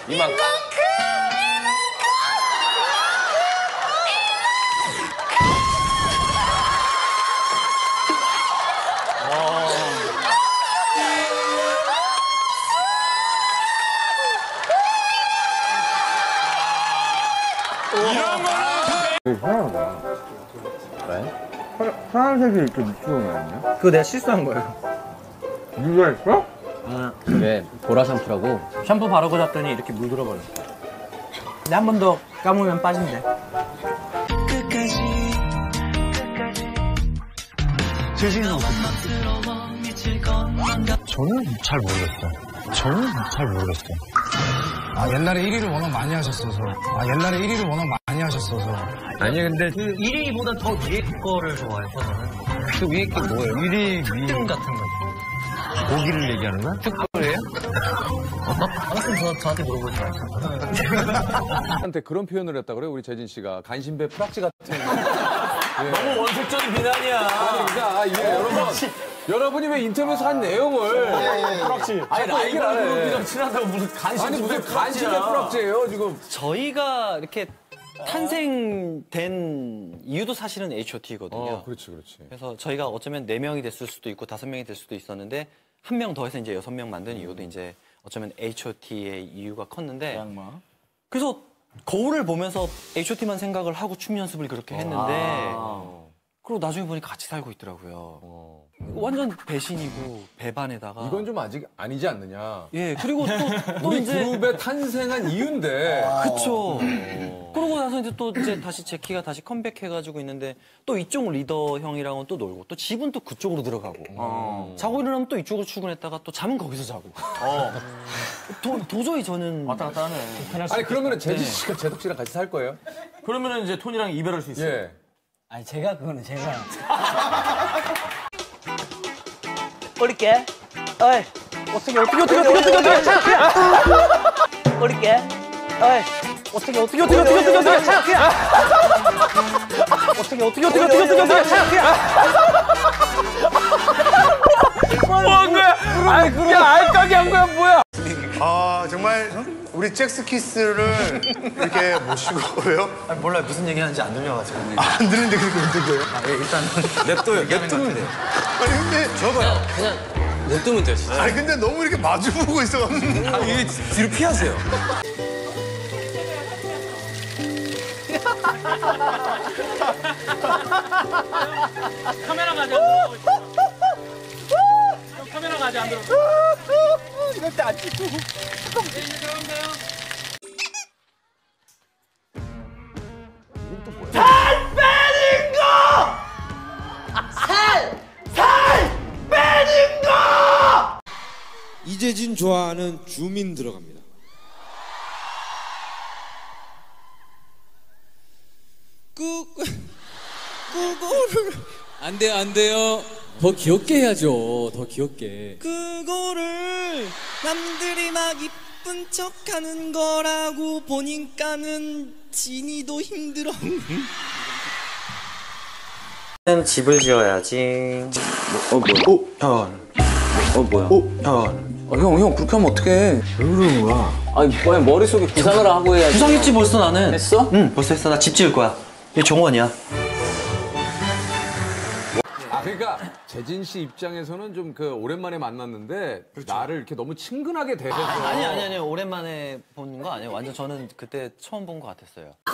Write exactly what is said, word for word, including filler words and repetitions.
이만큼. 이상하다. 왜? 파란색이 이렇게 밑으로 나왔네? 그거 내가 실수한 거예요. 누가 했어? 아, 그게 보라 샴푸라고. 샴푸 바르고 잤더니 이렇게 물들어버렸어. 근데 한 번 더 감으면 빠진대. 재진이는 저는 잘 모르겠어요. 저는 잘 모르겠어요. 아 옛날에 일 위를 워낙 많이 하셨어서 아 옛날에 일 위를 워낙 많이 하셨어서 아니 근데 그 일 위보다 더 위에 거를 좋아해서 저는. 그 위에 게 뭐예요? 일 위 위 찜 같은 거. 고기를 얘기하는 거야? 축구예요? 아무튼 저, 저한테 물어보지 마세요. 한테 그런 표현을 했다 그래요, 우리 재진 씨가. 간신배 프락지 같은. 예. 너무 원색적인 비난이야. 아니, 그러니까 이게 여러분, 여러분이 왜 인터뷰에서 한 내용을. 프락지. 아니, 라이벌 그룹이랑 친하다고 무슨 간신배 아니, 무슨 간신배 프락지예요, 지금. 저희가 이렇게 탄생된 이유도 사실은 에이치 오 티거든요. 어, 그렇지, 그렇지. 그래서 저희가 어쩌면 네 명이 됐을 수도 있고 다섯 명이 될 수도 있었는데 한 명 더해서 이제 여섯 명 만든 이유도 이제 어쩌면 에이치 오 티의 이유가 컸는데 그래서 거울을 보면서 에이치 오 티만 생각을 하고 춤 연습을 그렇게 했는데 그리고 나중에 보니까 같이 살고 있더라고요. 어. 완전 배신이고 배반에다가 이건 좀 아직 아니지 않느냐. 예 그리고 또, 또 우리 이제 그룹의 탄생한 이유인데. 그쵸. 그러고 나서 이제 또 이제 다시 제키가 다시 컴백해가지고 있는데 또 이쪽 리더 형이랑은 또 놀고 또 집은 또 그쪽으로 들어가고 어. 자고 일어나면 또 이쪽으로 출근했다가 또 잠은 거기서 자고 도, 도저히 저는 왔다 갔다 하네. 아니, 그러면은 재진 씨가 재덕 씨랑 같이 살 거예요? 그러면은 이제 톤이랑 이별할 수 있어요. 예. 아니 제가 그거는 제가 올릴게. 어이 어떻게 어떻게 어떻게 어떻게 어떻게 어떻게 올릴게. 어이 어떻게 어떻게 어떻게 어떻게 어떻게 어떻게 어떻게 어떻게 어떻게 어떻게 어떻게 뭐 한 거야? 아니, 그냥 알까기 한 거야, 뭐야? 아 정말 우리 잭스키스를 이렇게 모시고 그래요? 아니, 몰라요 무슨 얘기 하는지 안 들려가지고 안 들리는데 그렇게 움직여요? 예, 일단 냅둬요. 냅두면 돼요. 아니 근데 저봐요. 그냥 냅두면 돼요, 진짜. 아니 근데 너무 이렇게 마주 보고 있어가지고 아, 이게 뒤로 피하세요. 카메라가 아직 안 들어오고 있어. 카메라가 아직 안 들어오고 있어. 이럴 때 안 찍고 이제 들어가면 돼요. 이재진 좋아하는 주민 들어갑니다. 끄 그거를 안 돼요, 안 돼요. 더 귀엽게 해야죠. 더 귀엽게. 그거를 남들이 막 이쁜 척하는 거라고 보니까는 진이도 힘들어. 집을 지어야지. 어, 뭐야? 어? 현. 어, 뭐야? 어? 현. 어, 형, 형, 그렇게 하면 어떡해. 왜 그러는 거야? 아니, 뭐, 머릿속에 구상을 하고 해야지. 구상했지 벌써 나는. 했어? 응 벌써 했어. 나 집 지을 거야. 이게 정원이야. 아, 그러니까 재진 씨 입장에서는 좀 그 오랜만에 만났는데 나를 이렇게 너무 친근하게 대해서. 아니 아니 아니 오랜만에 본 거 아니에요. 완전 저는 그때 처음 본 거 같았어요.